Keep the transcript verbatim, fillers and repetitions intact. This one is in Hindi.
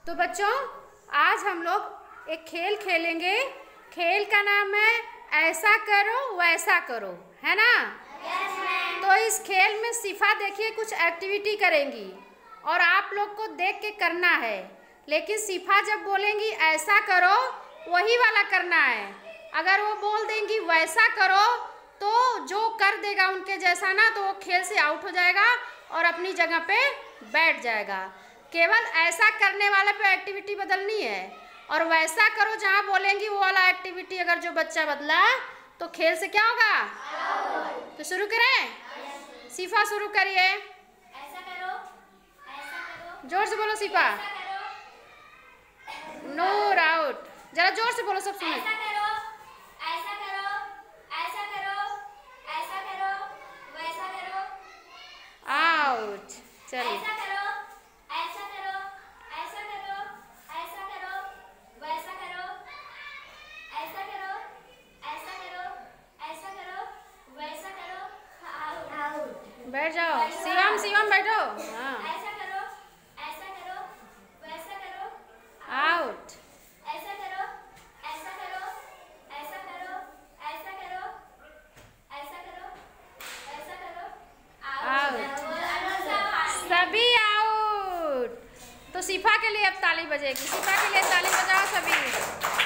तो बच्चों आज हम लोग एक खेल खेलेंगे। खेल का नाम है ऐसा करो वैसा करो, है ना? yes, तो इस खेल में सिफा देखिए कुछ एक्टिविटी करेंगी और आप लोग को देख के करना है, लेकिन सिफा जब बोलेंगी ऐसा करो वही वाला करना है। अगर वो बोल देंगी वैसा करो तो जो कर देगा उनके जैसा ना, तो वो खेल से आउट हो जाएगा और अपनी जगह पे बैठ जाएगा। केवल ऐसा करने वाले पे एक्टिविटी बदलनी है और वैसा करो जहाँ बोलेंगी वो वाला एक्टिविटी अगर जो बच्चा बदला तो खेल से क्या होगा। तो शुरू करें। सिफा शुरू करिए। ऐसा करो, ऐसा करो, जोर से बोलो सिफा। No out. जरा जोर से बोलो सब सुने। ऐसा करो, ऐसा करो, ऐसा करो, ऐसा करो, वैसा करो, आउट। चलिए ऐसा करो, ऐसा करो, ऐसा करो, ऐसा करो, वैसा करो, ऐसा करो, ऐसा करो, ऐसा करो, वैसा करो, आउट। बैठ जाओ। शिवम शिवम बैठो। हाँ ऐसा करो, ऐसा करो, वैसा करो, आउट। ऐसा करो, ऐसा करो, ऐसा करो, ऐसा करो, ऐसा करो, ऐसा करो, आउट। सभी आउट। तो सिफा के लिए अब ताली बजेगी। सिफा के लिए ताली बजाओ सभी।